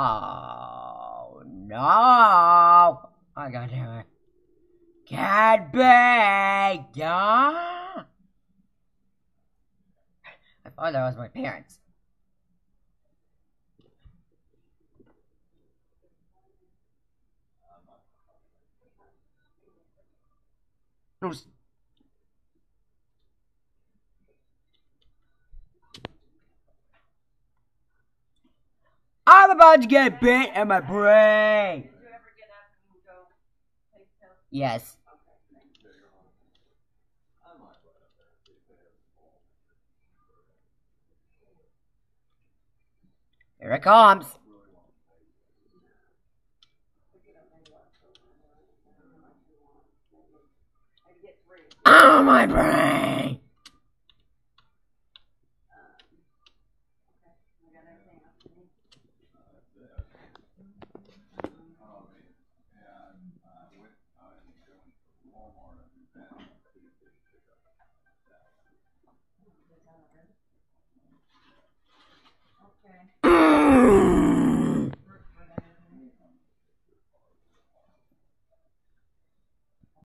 Oh no! I got him. Cat bag, yeah. I thought that was my parents. I'm about to get bit in my brain. Yes. Here it comes. Oh, my brain.